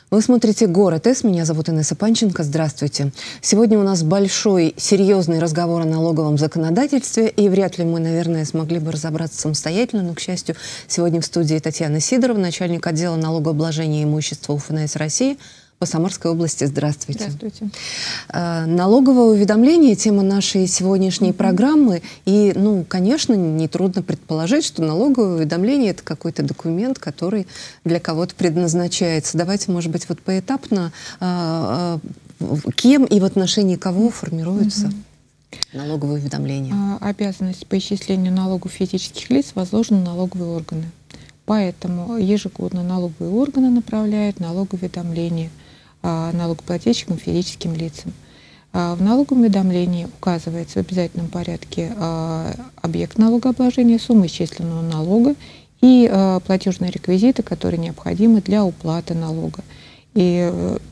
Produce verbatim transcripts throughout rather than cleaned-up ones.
Вы смотрите «Город С». Меня зовут Инесса Панченко. Здравствуйте. Сегодня у нас большой, серьезный разговор о налоговом законодательстве. И вряд ли мы, наверное, смогли бы разобраться самостоятельно. Но, к счастью, сегодня в студии Татьяна Сидорова, начальник отдела налогообложения и имущества УФНС России по Самарской области. Здравствуйте. Здравствуйте. Налоговое уведомление – тема нашей сегодняшней mm-hmm. программы. И, ну, конечно, нетрудно предположить, что налоговое уведомление – это какой-то документ, который для кого-то предназначается. Давайте, может быть, вот поэтапно, а, а, кем и в отношении кого формируется mm-hmm. налоговое уведомление. Обязанность по исчислению налогов физических лиц возложена на налоговые органы. Поэтому ежегодно налоговые органы направляют налоговое уведомление налогоплательщикам, физическим лицам. В налоговом уведомлении указывается в обязательном порядке объект налогообложения, сумма исчисленного налога и платежные реквизиты, которые необходимы для уплаты налога. И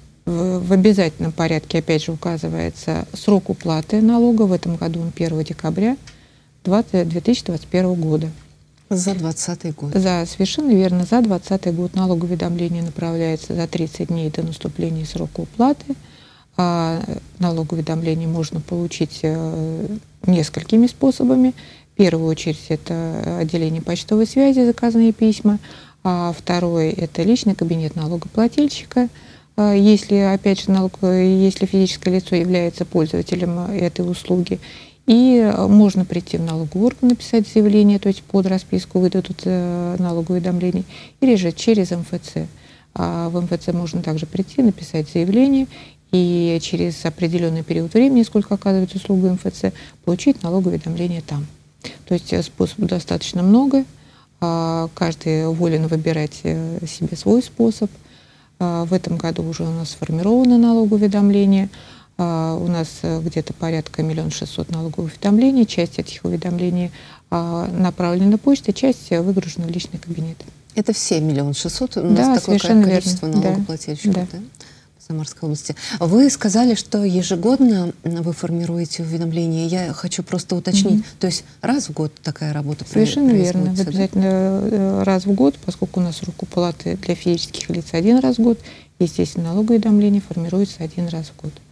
в обязательном порядке, опять же, указывается срок уплаты налога. В этом году он первого декабря две тысячи двадцать первого года. За двадцатый год. За, совершенно верно, за двадцатый год налоговое уведомление направляется за тридцать дней до наступления срока уплаты. А налоговое уведомление можно получить несколькими способами. В первую очередь это отделение почтовой связи, заказные письма. А второе это личный кабинет налогоплательщика. Если, опять же, налог, если физическое лицо является пользователем этой услуги. И можно прийти в налоговый орган, написать заявление, то есть под расписку выдадут э, налоговое уведомление, или же через эм эф цэ. А в эм эф цэ можно также прийти, написать заявление, и через определенный период времени, сколько оказывается услуга эм эф цэ, получить налоговое уведомление там. То есть способов достаточно много, а каждый волен выбирать себе свой способ. А в этом году уже у нас сформировано налоговое уведомление. Uh, у нас uh, где-то порядка миллион шестьсот налоговых уведомлений. Часть этих уведомлений uh, направлена на почту, часть uh, выгружена в личный кабинет. Это все миллион шестьсот? У да, нас такое количество верно. налогоплательщиков, да. Да? По Самарской области. Вы сказали, что ежегодно вы формируете уведомления. Я хочу просто уточнить. Mm-hmm. То есть раз в год такая работа Совершенно производится? Совершенно верно. Обязательно да? раз в год, поскольку у нас срок уплаты для физических лиц один раз в год, естественно, налоговое уведомление формируется один раз в год.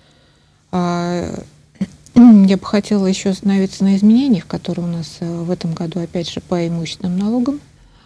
Я бы хотела еще остановиться на изменениях, которые у нас в этом году, опять же, по имущественным налогам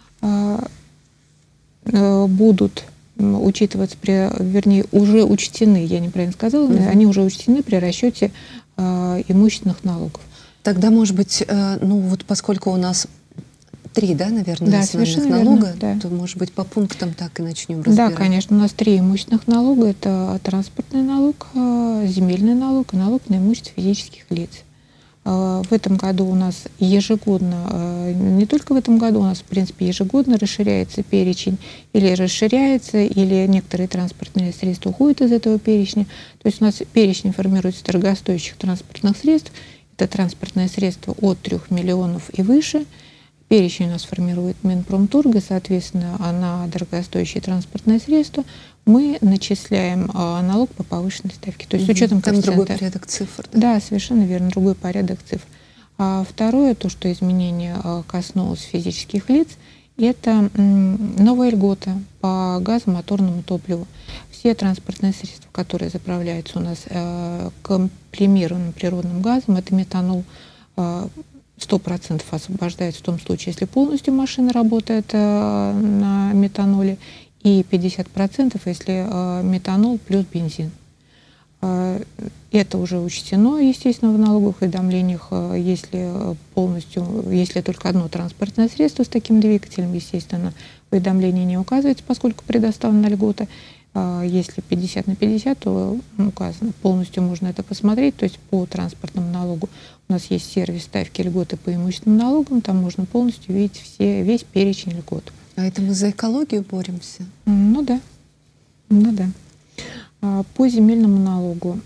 будут учитываться, при, вернее, уже учтены, я неправильно сказала, mm-hmm. они уже учтены при расчете имущественных налогов. Тогда, может быть, ну вот поскольку у нас три, да, наверное, да, основных налога, верно, да. то, может быть, по пунктам так и начнем разбирать. Да, конечно, у нас три имущественных налога. Это транспортный налог, земельный налог и налог на имущество физических лиц. В этом году у нас ежегодно, не только в этом году, у нас, в принципе, ежегодно расширяется перечень, или расширяется, или некоторые транспортные средства уходят из этого перечня. То есть у нас перечень формируется дорогостоящих транспортных средств. Это транспортное средство от трёх миллионов и выше. Перечень у нас формирует Минпромторг, соответственно, на дорогостоящие транспортные средства мы начисляем а, налог по повышенной ставке. То есть угу. с учетом Там коэффициента. другой порядок цифр. Да, да совершенно верно, другой порядок цифр. А второе, то, что изменение а, коснулось физических лиц, это м, новая льгота по газомоторному топливу. Все транспортные средства, которые заправляются у нас а, комплемированным природным газом, это метанол, а, сто процентов освобождается в том случае, если полностью машина работает э, на метаноле, и пятьдесят процентов, если э, метанол плюс бензин. Э, это уже учтено, естественно, в налоговых уведомлениях. Э, если полностью, если только одно транспортное средство с таким двигателем, естественно, уведомление не указывается, поскольку предоставлена льгота. Если пятьдесят на пятьдесят, то указано. Полностью можно это посмотреть. То есть по транспортному налогу у нас есть сервис ставки льготы по имущественным налогам. Там можно полностью видеть все, весь перечень льгот. А это мы за экологию боремся? Ну да. Ну да. По земельному налогу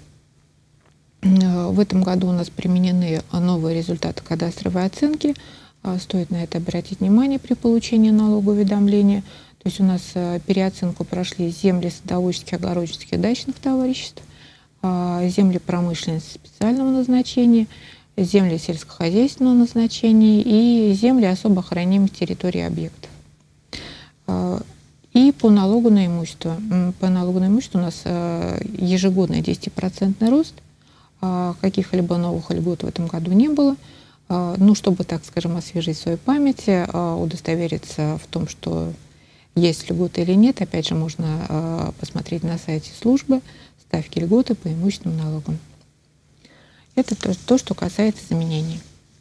в этом году у нас применены новые результаты кадастровой оценки. Стоит на это обратить внимание при получении налогового уведомления. То есть у нас переоценку прошли земли садоводческих, огороднических, дачных товариществ, земли промышленности специального назначения, земли сельскохозяйственного назначения и земли особо охраняемых территорий объектов. И по налогу на имущество. По налогу на имущество у нас ежегодный десятипроцентный рост. Каких-либо новых льгот в этом году не было. Ну, чтобы, так скажем, освежить свою память, удостовериться в том, что есть льготы или нет, опять же, можно посмотреть на сайте службы ставки льготы по имущественным налогам. Это то, то, что касается заменений.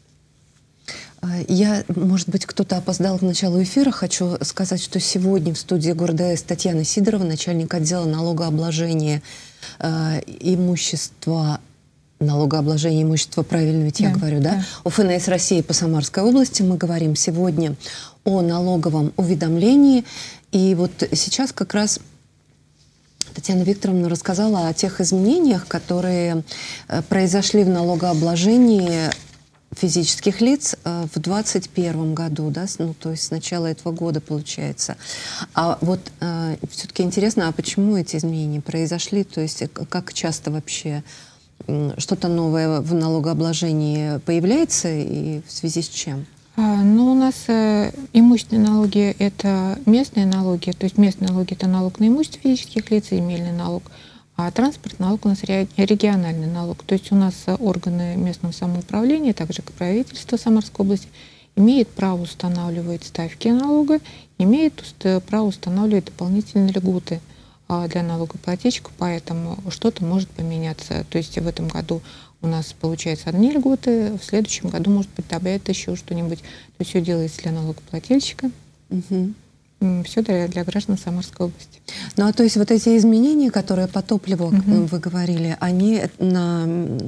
Я, может быть, кто-то опоздал к началу эфира. Хочу сказать, что сегодня в студии города С Татьяна Сидорова, начальник отдела налогообложения э, имущества, налогообложения имущества, правильно ведь да, я говорю, да? да? О ФНС России по Самарской области. Мы говорим сегодня о налоговом уведомлении. И вот сейчас как раз Татьяна Викторовна рассказала о тех изменениях, которые э, произошли в налогообложении физических лиц э, в двадцать первом году, да, ну, то есть с начала этого года получается. А вот э, все-таки интересно, а почему эти изменения произошли? То есть как часто вообще э, что-то новое в налогообложении появляется и в связи с чем? А, ну, у нас э, имущественные налоги — это местные налоги, то есть местные налоги — это налог на имущество физических лиц и земельный налог. А транспортный налог у нас региональный налог. То есть у нас органы местного самоуправления, также как правительство Самарской области, имеет право устанавливать ставки налога, имеет право устанавливать дополнительные льготы для налогоплательщиков, поэтому что-то может поменяться. То есть в этом году у нас получается одни льготы, в следующем году, может быть, добавят еще что-нибудь. То есть все делается для налогоплательщика. Угу. Все для, для граждан Самарской области. Ну, а то есть вот эти изменения, которые по топливу, угу. вы говорили, они на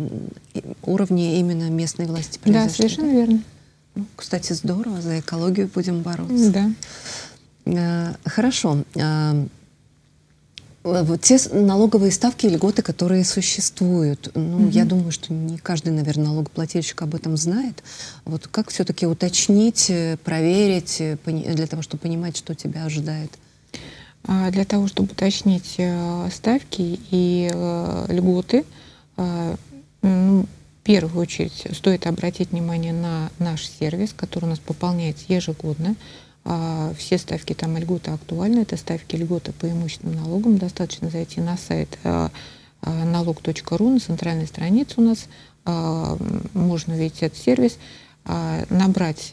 уровне именно местной власти произошли? Да, совершенно да? верно. Ну, кстати, здорово, за экологию будем бороться. Да. А, хорошо. А, вот те налоговые ставки и льготы, которые существуют, ну, угу. я думаю, что не каждый, наверное, налогоплательщик об этом знает. Вот как все-таки уточнить, проверить, для того, чтобы понимать, что тебя ожидает? Для того, чтобы уточнить ставки и льготы, ну, в первую очередь стоит обратить внимание на наш сервис, который у нас пополняется ежегодно. Все ставки там и льготы актуальны. Это ставки льготы по имущественным налогам. Достаточно зайти на сайт налог точка ру, на центральной странице у нас можно увидеть этот сервис, набрать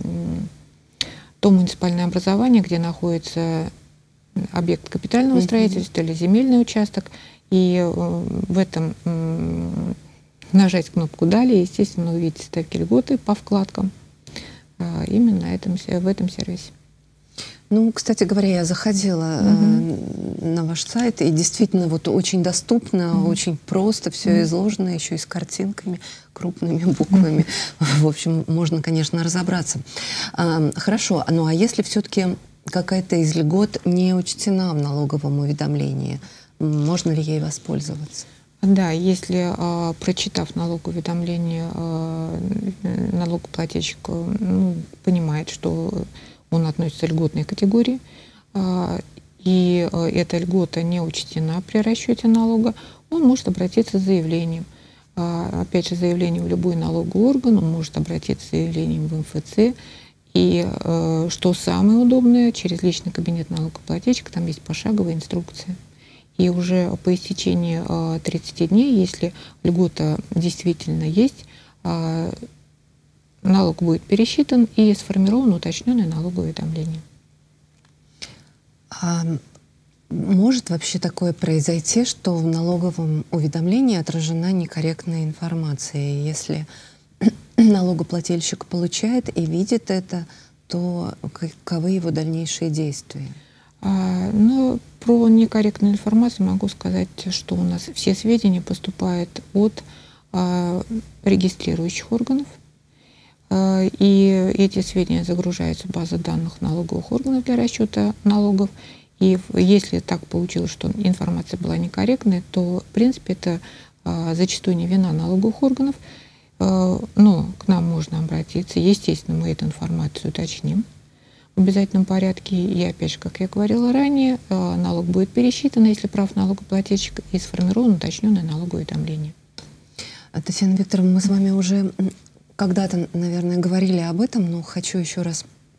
то муниципальное образование, где находится объект капитального строительства или земельный участок, и в этом нажать кнопку «Далее», естественно, увидите ставки льготы по вкладкам именно на этом, в этом сервисе. Ну, кстати говоря, я заходила mm-hmm. э, на ваш сайт, и действительно вот очень доступно, mm-hmm. очень просто все mm-hmm. изложено, еще и с картинками, крупными буквами. Mm-hmm. В общем, можно, конечно, разобраться. А, хорошо, ну а если все-таки какая-то из льгот не учтена в налоговом уведомлении, можно ли ей воспользоваться? Да, если, э, прочитав налоговое уведомление, э, налогоплательщик э, ну, понимает, что он относится к льготной категории, э, и э, эта льгота не учтена при расчете налога, он может обратиться с заявлением. Э, опять же, заявление в любой налоговый орган, он может обратиться с заявлением в эм эф цэ. И э, что самое удобное, через личный кабинет налогоплательщика, там есть пошаговая инструкция. И уже по истечении э, тридцати дней, если льгота действительно есть, э, налог будет пересчитан и сформировано уточненное налоговое уведомление. А может вообще такое произойти, что в налоговом уведомлении отражена некорректная информация? Если налогоплательщик получает и видит это, то каковы его дальнейшие действия? А, ну, про некорректную информацию могу сказать, что у нас все сведения поступают от а, регистрирующих органов, а, и эти сведения загружаются в базу данных налоговых органов для расчета налогов. И если так получилось, что информация была некорректной, то, в принципе, это а, зачастую не вина налоговых органов, а, но к нам можно обратиться. Естественно, мы эту информацию уточним в обязательном порядке. И опять же, как я говорила ранее, налог будет пересчитан, если прав налогоплательщик, и сформировано уточненное налоговое уведомление. Татьяна Викторовна, мы с вами уже когда-то, наверное, говорили об этом, но хочу еще раз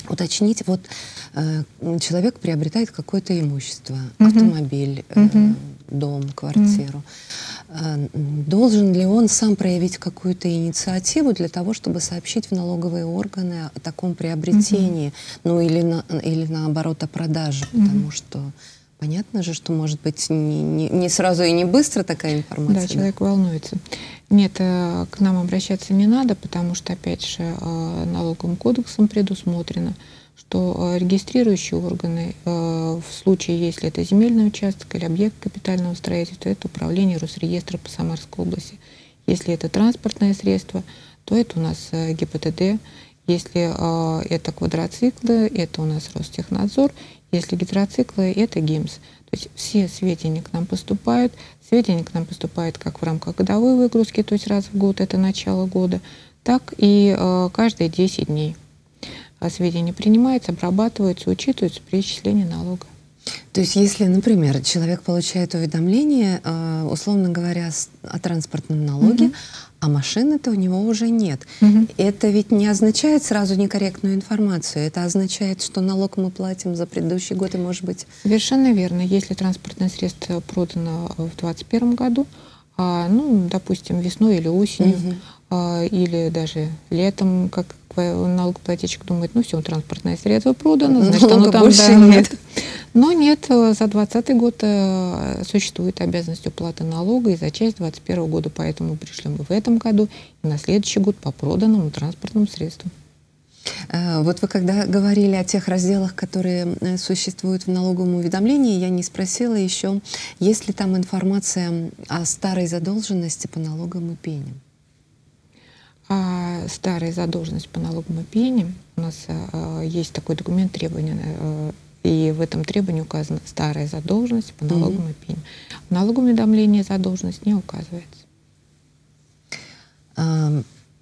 уточнить, вот э, человек приобретает какое-то имущество, Мгм. автомобиль, э, Мгм. дом, квартиру. Э, должен ли он сам проявить какую-то инициативу для того, чтобы сообщить в налоговые органы о таком приобретении, ну или, на, или наоборот о продаже, Мгм. потому что понятно же, что может быть не, не, не сразу и не быстро такая информация. Да, человек волнуется. Нет, э, к нам обращаться не надо, потому что, опять же, э, налоговым кодексом предусмотрено, что э, регистрирующие органы э, в случае, если это земельный участок или объект капитального строительства, это управление Росреестра по Самарской области. Если это транспортное средство, то это у нас э, ГИБДД. Если э, это квадроциклы, это у нас Ростехнадзор. Если гидроциклы, это ГИМС. То есть все сведения к нам поступают. Сведения к нам поступают как в рамках годовой выгрузки, то есть раз в год, это начало года, так и э, каждые десять дней. А сведения принимаются, обрабатываются, учитываются при исчислении налога. То есть, если, например, человек получает уведомление, э, условно говоря, с- о транспортном налоге, Мгм. а машины-то у него уже нет, Мгм. это ведь не означает сразу некорректную информацию. Это означает, что налог мы платим за предыдущий год, и, может быть... Совершенно верно. Если транспортное средство продано в двадцать первом году, а, ну, допустим, весной или осенью, Мгм. а, или даже летом, как налогоплательщик думает, ну все, транспортное средство продано, значит, оно Налога там больше да, нет. Но нет, э, за двадцатый год э, существует обязанность уплаты налога и за часть двадцать первого года, поэтому пришли мы в этом году и на следующий год по проданному транспортному средству. Э, Вот вы когда говорили о тех разделах, которые э, существуют в налоговом уведомлении, я не спросила еще, есть ли там информация о старой задолженности по налогам и пеням. А старая задолженность по налогам и пеням, у нас э, есть такой документ требования, э, и в этом требовании указана старая задолженность по налогам Мгм. и пеням. В налоговом уведомлении задолженность не указывается. А,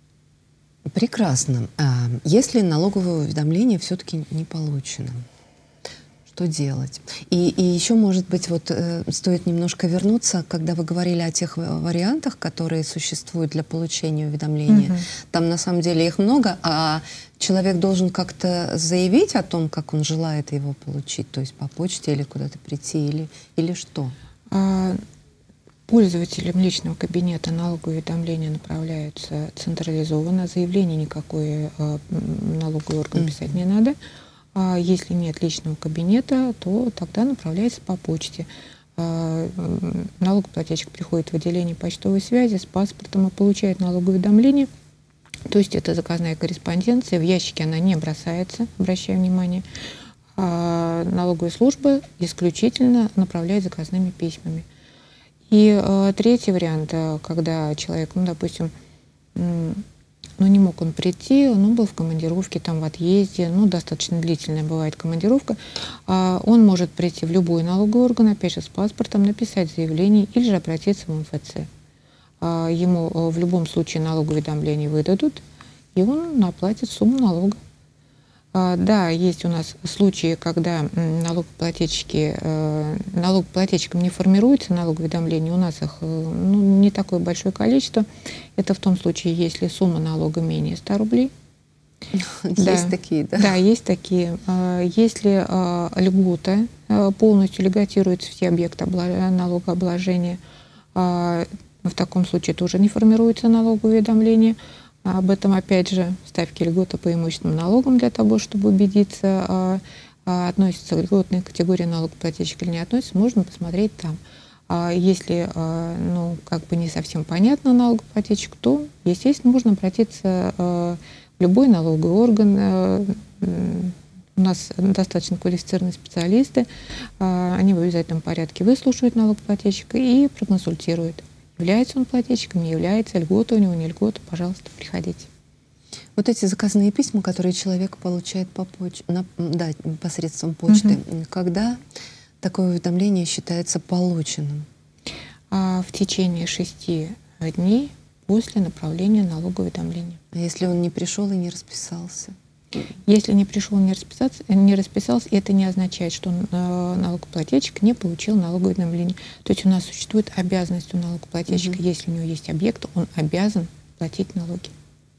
Прекрасно. А если налоговое уведомление все-таки не получено, что делать? И, и еще, может быть, вот э, стоит немножко вернуться, когда вы говорили о тех ва- вариантах, которые существуют для получения уведомления. Мгм. Там на самом деле их много, а человек должен как-то заявить о том, как он желает его получить, то есть по почте или куда-то прийти, или, или что? А, Пользователям личного кабинета налоговые уведомления направляются централизованно. Заявление никакое э, м, налоговый орган Мгм. писать не надо. А если нет личного кабинета, то тогда направляется по почте. А, м, Налогоплательщик приходит в отделение почтовой связи с паспортом и получает налоговое уведомление. То есть это заказная корреспонденция. В ящике она не бросается, обращаю внимание. А налоговая служба исключительно направляет заказными письмами. И э, третий вариант, э, когда человек, ну, допустим, м, ну, не мог он прийти, ну, был в командировке, там, в отъезде, ну, достаточно длительная бывает командировка, а, он может прийти в любой налоговый орган, опять же, с паспортом, написать заявление или же обратиться в эм эф цэ. А, Ему э, в любом случае налоговое уведомление выдадут, и он оплатит сумму налога. А, Да, есть у нас случаи, когда м, налогоплательщики, э, налогоплательщикам не формируется налоговое уведомление, у нас их э, ну, не такое большое количество. Это в том случае, если сумма налога менее ста рублей. Да, Есть такие, да? да, есть такие. А, Если а, льгота а, полностью льготируется все объекты обла- налогообложения, а, в таком случае тоже не формируется налоговое уведомление. А Об этом, опять же, ставки льготы по имущественным налогам для того, чтобы убедиться, а, а, относится к льготной категории налогоплательщика или не относится, можно посмотреть там. А Если а, ну, как бы не совсем понятно налогоплательщик, то, естественно, можно обратиться а, в любой налоговый орган. а, м, У нас достаточно квалифицированные специалисты, а, они в обязательном порядке выслушают налогоплательщика и проконсультируют. Является он плательщиком, не является, льгота у него, не льгота, пожалуйста, приходите. Вот эти заказные письма, которые человек получает по поч... на... да, посредством почты, Мгм. когда такое уведомление считается полученным? А в течение шести дней после направления налогового уведомления. А если он не пришел и не расписался? Если не пришел, не расписаться, не расписался, это не означает, что э, налогоплательщик не получил налоговое уведомление. То есть у нас существует обязанность у налогоплательщика, Мгм. если у него есть объект, он обязан платить налоги.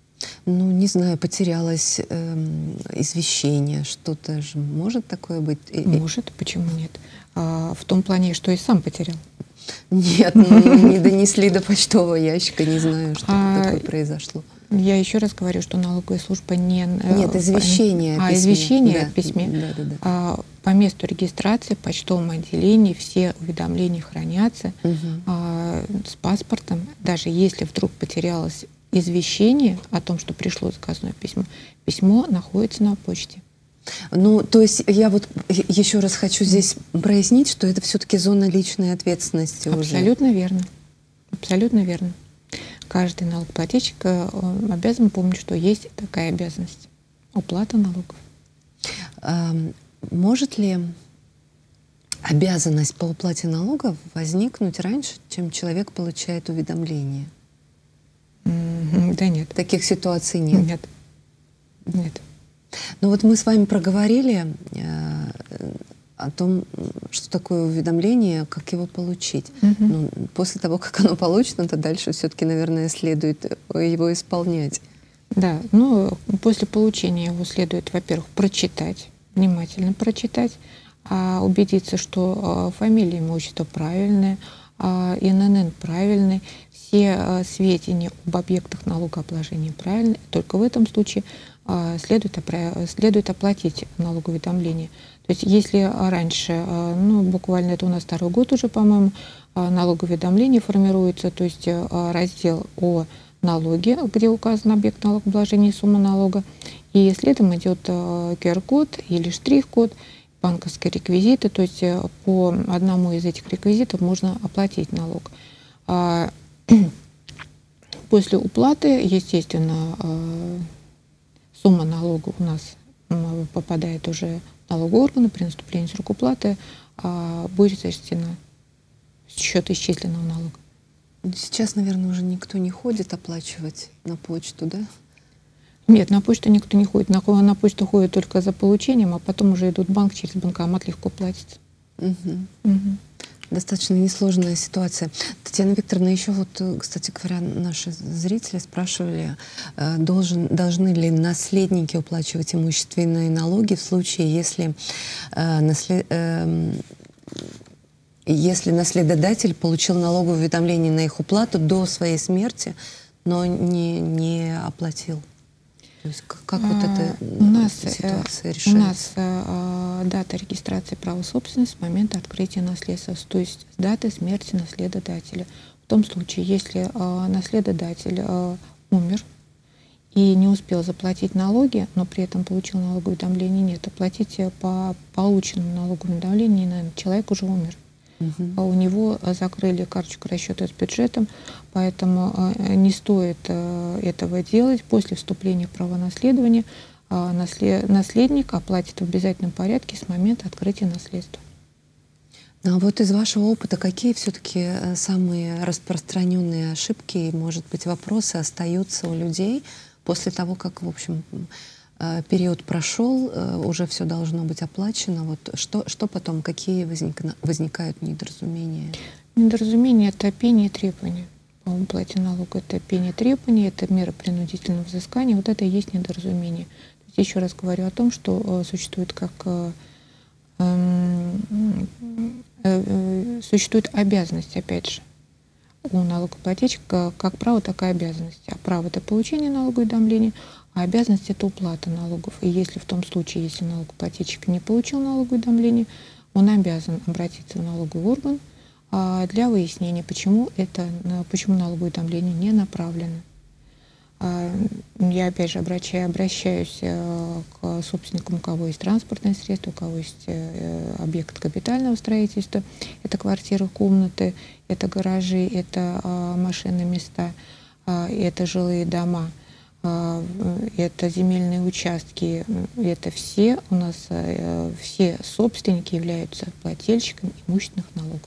Ну, не знаю, потерялось эм, извещение, что-то же может такое быть? И- и- Может, почему нет? А, в том плане, что и сам потерял. Нет, ну, не донесли до почтового ящика, не знаю, что А, такое произошло. Я еще раз говорю, что налоговая служба не... э, Нет, по- извещение о А, письме. извещение Да, о письме. да, да, да. А, по месту регистрации в почтовом отделении все уведомления хранятся Мгм. а, с паспортом. Даже если вдруг потерялось извещение о том, что пришло заказное письмо, письмо находится на почте. Ну, то есть я вот е- еще раз хочу здесь прояснить, что это все-таки зона личной ответственности уже. Абсолютно верно. Абсолютно верно. Каждый налогоплательщик э, он обязан помнить, что есть такая обязанность — уплата налогов. Ам, Может ли обязанность по уплате налогов возникнуть раньше, чем человек получает уведомление? М, Да нет. Таких ситуаций нет. Нет. Нет. Ну вот мы с вами проговорили э, о том, что такое уведомление, как его получить. Мгм. Ну, после того, как оно получено, то дальше все-таки, наверное, следует его исполнять. Да, ну, после получения его следует, во-первых, прочитать, внимательно прочитать, а, убедиться, что а, фамилия, имя, отчество правильное, а, эн эн эн правильный, все а, сведения об объектах налогообложения правильные. Только в этом случае а, следует, опра- следует оплатить налогоуведомление. То есть если а, раньше, а, ну, буквально это у нас второй год уже, по-моему, а, налогоуведомление формируется, то есть а, раздел о налоги, где указан объект налогообложения и сумма налога, и следом идет ку ар код или штрих-код, банковские реквизиты, то есть э, по одному из этих реквизитов можно оплатить налог. А, После уплаты, естественно, э, сумма налога у нас м, попадает уже в налоговые органы. При наступлении срока уплаты а, будет зачтена с счета исчисленного налога. Сейчас, наверное, уже никто не ходит оплачивать на почту, да? Нет, на почту никто не ходит. На, на почту ходят только за получением, а потом уже идут в банк, через банкомат легко платится. Мгм. Мгм. Достаточно несложная ситуация. Татьяна Викторовна, еще вот, э, кстати говоря, наши зрители спрашивали, э, должен, должны ли наследники уплачивать имущественные налоги в случае, если, э, наслед- эм, если наследодатель получил налоговое уведомление на их уплату до своей смерти, но не, не оплатил. То есть как, как вот эта А, у нас, э, ситуация У решается? нас э, дата регистрации права собственности с момента открытия наследства, то есть с даты смерти наследодателя. В том случае, если э, наследодатель э, умер и не успел заплатить налоги, но при этом получил налоговое уведомление, нет, оплатить э, по полученному налоговому уведомлению не надо. Человек уже умер. Мгм. А у него э, закрыли карточку расчета с бюджетом, поэтому э, не стоит э, этого делать. После вступления в право наследования э, насле- наследник оплатит в обязательном порядке с момента открытия наследства. Ну, а вот из вашего опыта, какие все-таки самые распространенные ошибки и, может быть, вопросы остаются у людей после того, как, в общем, э, период прошел, э, уже все должно быть оплачено? Вот что, что потом, какие возникна- возникают недоразумения? Недоразумение — это пение и требования. По уплате налога — это пение и требования, это мера принудительного взыскания. Вот это и есть недоразумение. То есть еще раз говорю о том, что э, существует как э, эм, э, э, существует обязанность, опять же, у налогоплательщика как право, так и обязанность. А право — это получение налогового уведомления, а обязанность — это уплата налогов. И если в том случае, если налогоплательщик не получил налоговое уведомление, он обязан обратиться в налоговый орган а, для выяснения, почему, это, почему налоговое уведомление не направлено. А, Я опять же обращаю, обращаюсь э, к собственникам, у кого есть транспортное средство, у кого есть э, объект капитального строительства. Это квартиры, комнаты, это гаражи, это а, машинные места, а, это жилые дома, а, это земельные участки. Это все у нас, э, все собственники являются плательщиками имущественных налогов.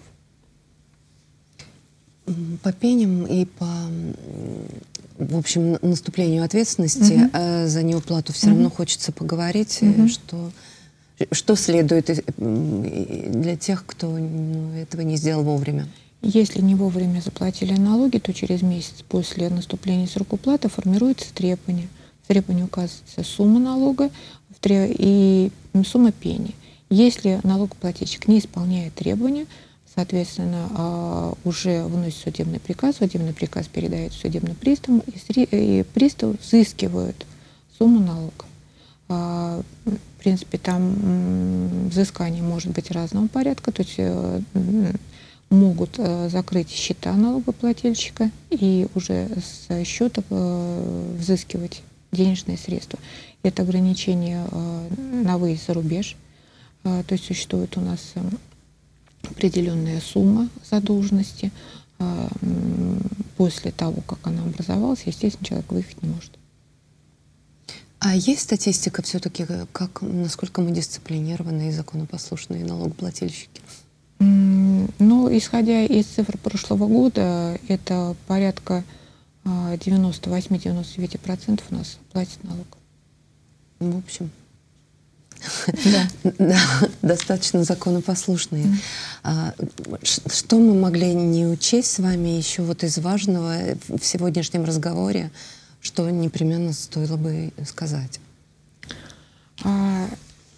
М, По пеням и по, м, в общем, наступлению ответственности Мгм. э, за неуплату все Мгм. равно хочется поговорить, э, Мгм. что, что следует э, м, и для тех, кто ну, этого не сделал вовремя. Если не вовремя заплатили налоги, то через месяц после наступления срока уплаты формируется требование. В требовании указывается сумма налога и сумма пени. Если налогоплательщик не исполняет требования, соответственно, уже выносит судебный приказ, судебный приказ передает судебным приставам, и пристав взыскивает сумму налога. В принципе, там взыскание может быть разного порядка, то есть могут закрыть счета налогоплательщика и уже с счета взыскивать денежные средства. Это ограничение на выезд за рубеж. То есть существует у нас определенная сумма задолженности. После того, как она образовалась, естественно, человек выехать не может. А есть статистика все-таки, как, насколько мы дисциплинированные и законопослушные налогоплательщики? Ну, исходя из цифр прошлого года, это порядка девяносто восемь — девяносто девять процентов у нас платит налог. В общем, да. Да, достаточно законопослушные. Mm. А, что мы могли не учесть с вами еще вот из важного в сегодняшнем разговоре, что непременно стоило бы сказать? А,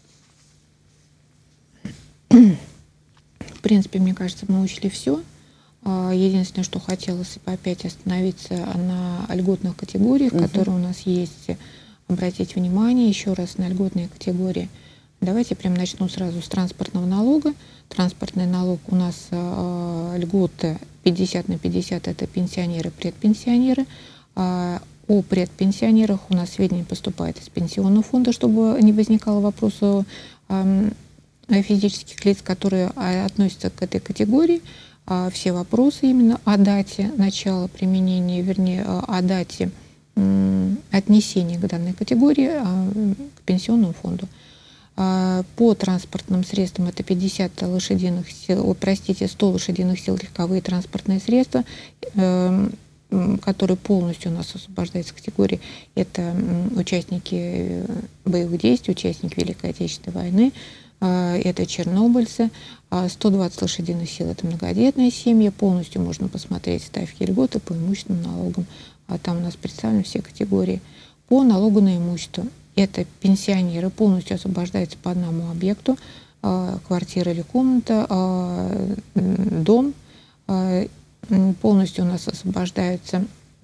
в принципе, мне кажется, мы учли все. Единственное, что хотелось бы опять остановиться на льготных категориях, mm-hmm. которые у нас есть. Обратить внимание еще раз на льготные категории. Давайте прям начну сразу с транспортного налога. Транспортный налог у нас э, льготы пятьдесят на пятьдесят, это пенсионеры, предпенсионеры. А о предпенсионерах у нас сведения поступают из пенсионного фонда, чтобы не возникало вопроса э, физических лиц, которые относятся к этой категории. А все вопросы именно о дате начала применения, вернее, о дате отнесения к данной категории, к пенсионному фонду. По транспортным средствам это пятьдесят лошадиных сил, простите, сто лошадиных сил легковые транспортные средства, которые полностью у нас освобождаются категории. Это участники боевых действий, участники Великой Отечественной войны, это чернобыльцы. сто двадцать лошадиных сил — это многодетные семьи. Полностью можно посмотреть ставки льготы по имущественным налогам. Там у нас представлены все категории. По налогу на имущество это пенсионеры, полностью освобождаются по одному объекту, квартира или комната, дом. Полностью у нас освобождаются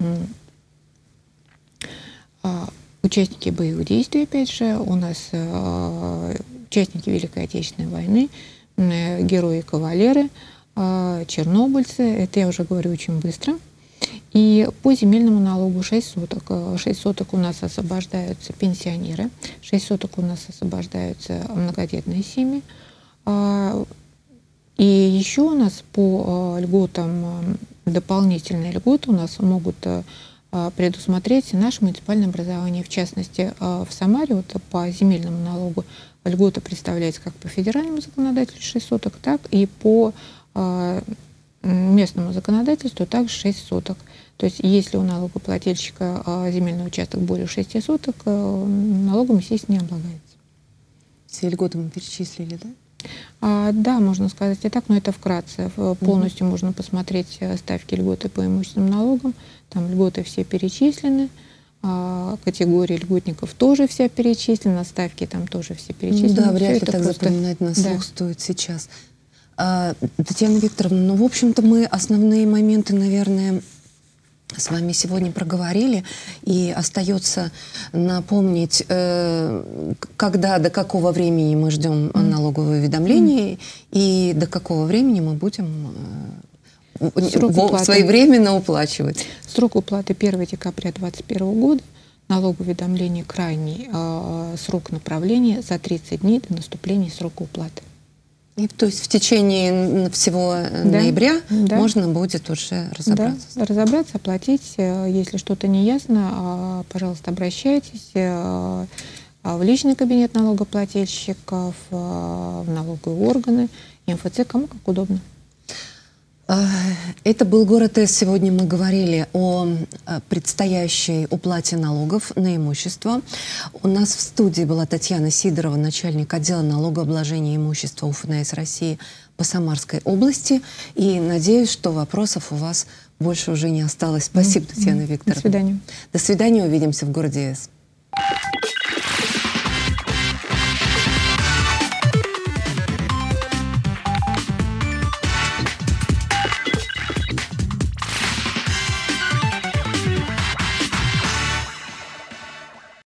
участники боевых действий, опять же, у нас участники Великой Отечественной войны, герои и кавалеры, чернобыльцы. Это я уже говорю очень быстро. И по земельному налогу шесть соток. шесть соток у нас освобождаются пенсионеры, шесть соток у нас освобождаются многодетные семьи. И еще у нас по льготам, дополнительные льготы у нас могут предусмотреть наше муниципальное образование. В частности, в Самаре вот по земельному налогу льгота представляется как по федеральному законодательству шесть соток, так и по местному законодательству также шесть соток. То есть если у налогоплательщика земельный участок более шести соток, налогом, естественно, не облагается. Все льготы мы перечислили, да? А, да, можно сказать и так, но это вкратце. Полностью mm-hmm. можно посмотреть ставки льготы по имущественным налогам. Там льготы все перечислены, а, категории льготников тоже все перечислены, ставки там тоже все перечислены. Ну, да, вряд ли так просто... запоминать на слух да. стоит сейчас. А, Татьяна Викторовна, ну, в общем-то, мы основные моменты, наверное, с вами сегодня проговорили, и остается напомнить, э, когда, до какого времени мы ждем mm. налоговое уведомление, mm. и до какого времени мы будем э, своевременно уплачивать. Срок уплаты первого декабря две тысячи двадцать первого года, налоговое уведомление крайний э, срок направления за тридцать дней до наступления срока уплаты. И, то есть в течение всего да, ноября да. можно будет уже разобраться? Да, разобраться, оплатить. Если что-то не ясно, пожалуйста, обращайтесь в личный кабинет налогоплательщиков, в налоговые органы, эм эф цэ, кому как удобно. Это был «Город С». Сегодня мы говорили о предстоящей уплате налогов на имущество. У нас в студии была Татьяна Сидорова, начальник отдела налогообложения имущества УФНС России по Самарской области. И надеюсь, что вопросов у вас больше уже не осталось. Спасибо, Татьяна Викторовна. До свидания. До свидания. Увидимся в «Городе С».